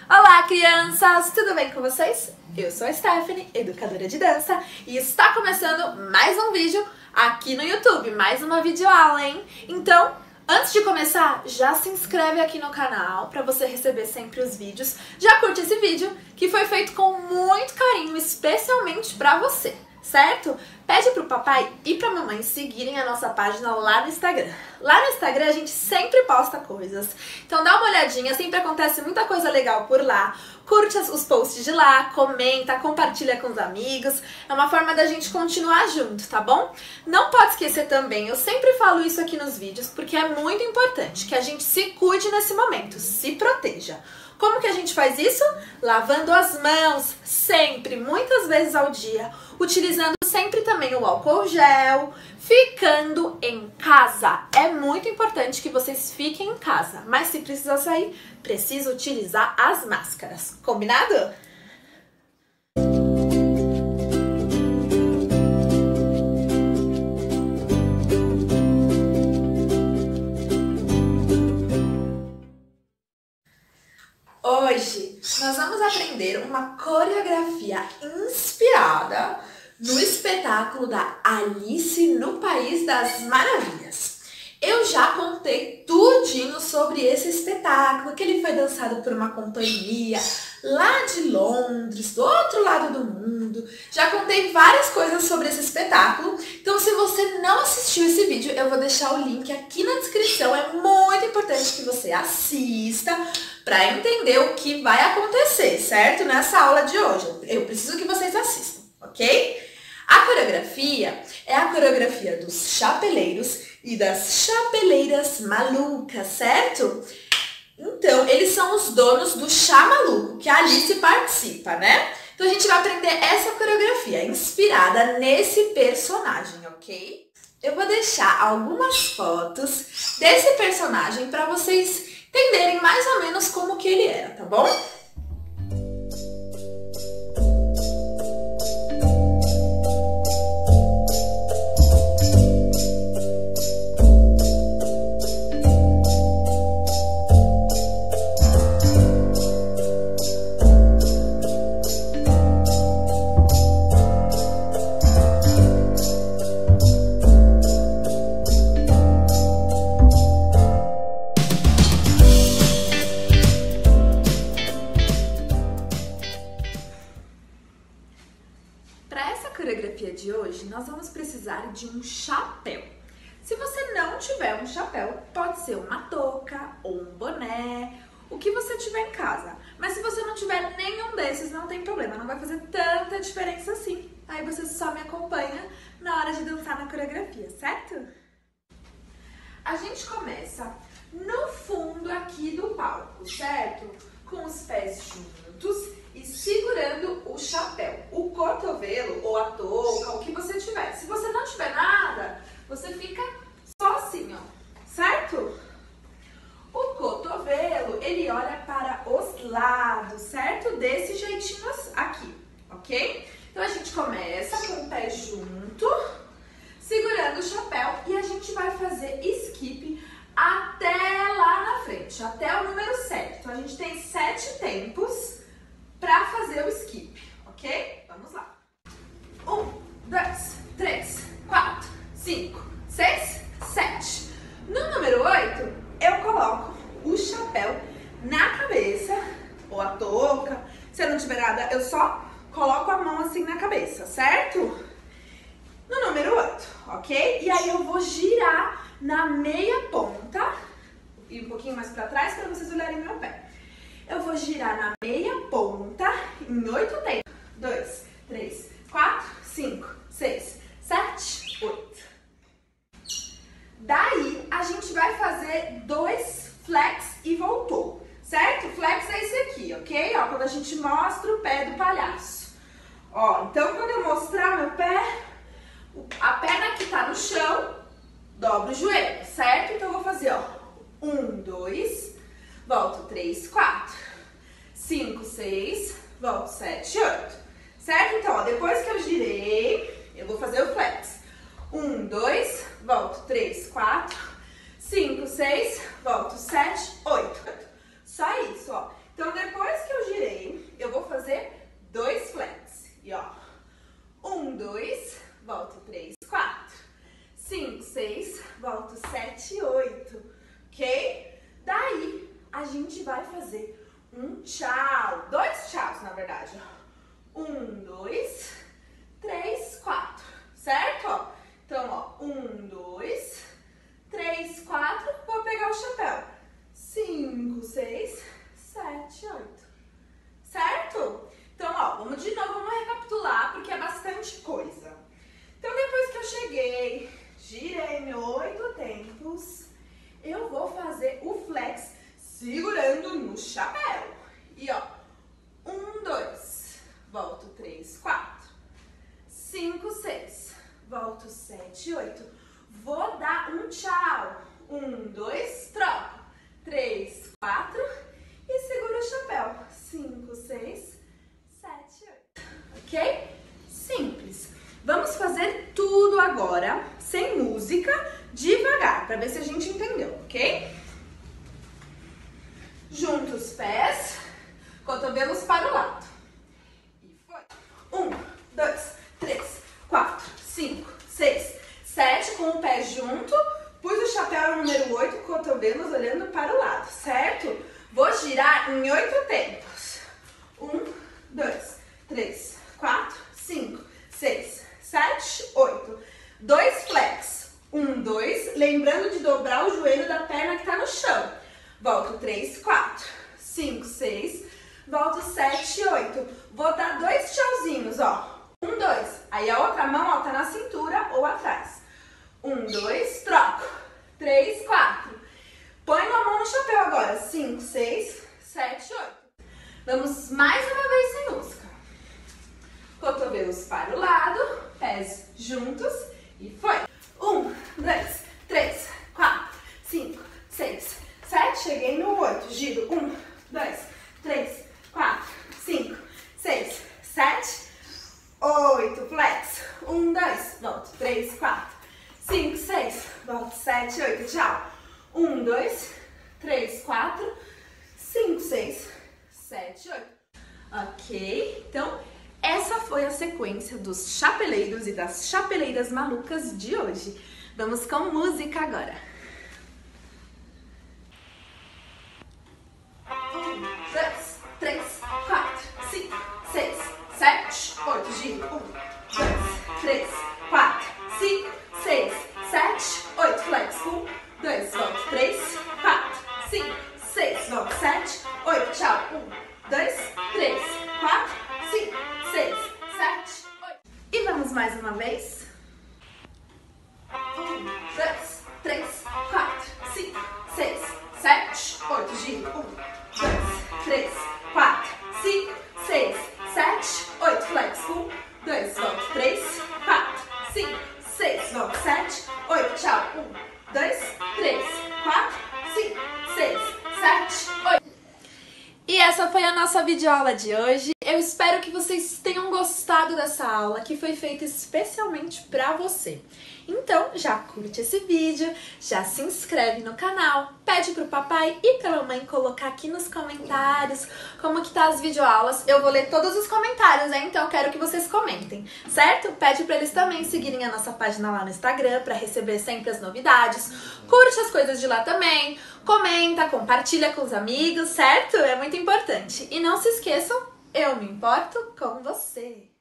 Olá, crianças! Tudo bem com vocês? Eu sou a Stephanie, educadora de dança, e está começando mais um vídeo aqui no YouTube, mais uma videoaula, hein? Então, antes de começar, já se inscreve aqui no canal para você receber sempre os vídeos. Já curte esse vídeo, que foi feito com muito carinho, especialmente para você, certo? Pede pro papai e pra mamãe seguirem a nossa página lá no Instagram. Lá no Instagram a gente sempre posta coisas, então dá uma olhadinha, sempre acontece muita coisa legal por lá. Curte os posts de lá, comenta, compartilha com os amigos, é uma forma da gente continuar junto, tá bom? Não pode esquecer também, eu sempre falo isso aqui nos vídeos, porque é muito importante que a gente se cuide nesse momento, se proteja. Como que a gente faz isso? Lavando as mãos, sempre, muitas vezes ao dia, utilizando sempre também o álcool gel, ficando em casa. É muito importante que vocês fiquem em casa, mas se precisar sair, precisa utilizar as máscaras. Combinado? Hoje nós vamos aprender uma coreografia inspirada no espetáculo da Alice no País das Maravilhas. Eu já contei tudinho sobre esse espetáculo, que ele foi dançado por uma companhia lá de Londres, do outro lado do mundo. Já contei várias coisas sobre esse espetáculo, então se você não assistiu esse vídeo, eu vou deixar o link aqui na descrição. É muito importante que você assista para entender o que vai acontecer, certo? Nessa aula de hoje. Eu preciso que vocês assistam, ok? A coreografia é a coreografia dos chapeleiros e das chapeleiras malucas, certo? Então, eles são os donos do chá maluco, que a Alice participa, né? Então, a gente vai aprender essa coreografia inspirada nesse personagem, ok? Eu vou deixar algumas fotos desse personagem para vocês entenderem mais ou menos como que ele era, tá bom? Para essa coreografia de hoje, nós vamos precisar de um chapéu. Se você não tiver um chapéu, pode ser uma touca ou um boné, o que você tiver em casa. Mas se você não tiver nenhum desses, não tem problema, não vai fazer tanta diferença assim. Aí você só me acompanha na hora de dançar na coreografia, certo? A gente começa no fundo aqui do palco, certo? Com os pés juntos e segurando o chapéu, o cotovelo ou a touca, o que você tiver. Se você não tiver nada, você fica só assim, ó, certo? O cotovelo, ele olha para os lados, certo? Desse jeitinho aqui, ok? Então a gente começa com o pé junto, segurando o chapéu e a gente vai fazer skip até lá na frente, até o número 7. Então a gente tem 7 tempos para fazer o skip, ok? Vamos lá. 1, 2, 3, 4, 5, 6, 7. No número 8, eu coloco o chapéu na cabeça, ou a touca. Se eu não tiver nada, eu só coloco a mão assim na cabeça, certo? No número 8, ok? E aí eu vou girar na meia ponta, e um pouquinho mais para trás para vocês olharem meu pé. Eu vou girar na meia ponta em 8 tempos. 2, 3, 4, 5, 6, 7, 8. Daí, a gente vai fazer 2 flex e voltou, certo? Flex é esse aqui, ok? Ó, quando a gente mostra o pé do palhaço. Ó, então quando eu mostrar meu pé, a perna que tá no chão, dobra o joelho, certo? Então eu vou fazer, ó, 1, 2, volto 3, 4, 5, 6, volto 7, 8, certo? Então, ó, depois que eu girei, eu vou fazer o flex. 1, 2, volto 3, 4, 5, 6, volto 7, 8. Só isso, ó. Então, depois que eu vai fazer um tchau. 2 tchauz, na verdade. 1, 2, 3, 4. Certo? Então, ó, 1, 2, 3, 4. Vou pegar o chapéu. 5, 6, 7, 8. Certo? Então, ó, vamos de novo, vamos recapitular, porque é bastante coisa. Então, depois que eu cheguei, girei em 8 tempos, eu vou fazer o flex segurando no chapéu. E, ó, 1, 2, volto 3, 4, 5, 6, volto 7, 8. Vou dar um tchau. 1, 2, troco. 3, 4 e seguro o chapéu. 5, 6, 7, 8. Ok? Simples. Vamos fazer tudo agora, sem música, devagar, para ver se a gente entendeu, ok? Junta os pés, cotovelos para o lado. E foi. 1, 2, 3, 4, 5, 6, 7, com o pé junto. Pus o chapéu número 8, cotovelos olhando para o lado, certo? Vou girar em 8 tempos. 1, 2, 3, 4, 5, 6, 7, 8. 2 flex. 1, 2. Lembrando de dobrar o joelho da perna que está no chão. Volto 3, 4, 5, 6. Volto 7, 8. Vou dar 2 tchauzinhos, ó. 1, 2. Aí a outra mão, ó, tá na cintura ou atrás. 1, 2, troco. 3, 4. Põe a mão no chapéu agora. 5, 6, 7, 8. Vamos mais uma vez sem música. Cotovelos para o lado, pés juntos e foi. 1, 2, 3, 4, 5, 6, 7. Cheguei no 8. Giro. 1, 2, 3, 4, 5, 6, 7, 8. Flex. 1, 2, volto. 3, 4, 5, 6, volto. 7, 8. Tchau. 1, 2, 3, 4, 5, 6, 7, 8. Ok? Então, essa foi a sequência dos chapeleiros e das chapeleiras malucas de hoje. Vamos com música agora. 1, 2, 3, 4, 5, 6, 7, 8. Giro. 1, 2, 3, 4, 5, 6, 7, 8. Flex. 1, 2, volto. 3, 4, 5, 6, volto. 7, 8. Tchau. 1, 2, 3, 4, 5, 6, 7, 8. E vamos mais uma vez. 1, 2, 3, 4, 5, 6, 7, 8. Giro. 1, 2, 3, 4, 5, 6, 7, 8. Flex. 1, 2, volto. 3, 4, 5, 6, volto. 7, 8. Tchau. 1, 2, 3, 4, 5, 6, 7, 8. E essa foi a nossa videoaula de hoje. Eu espero que vocês tenham gostado dessa aula, que foi feita especialmente para você. Então, já curte esse vídeo, já se inscreve no canal, pede pro papai e pra mamãe colocar aqui nos comentários como que tá as videoaulas. Eu vou ler todos os comentários, né? Então eu quero que vocês comentem, certo? Pede pra eles também seguirem a nossa página lá no Instagram pra receber sempre as novidades. Curte as coisas de lá também, comenta, compartilha com os amigos, certo? É muito importante. E não se esqueçam, eu me importo com você.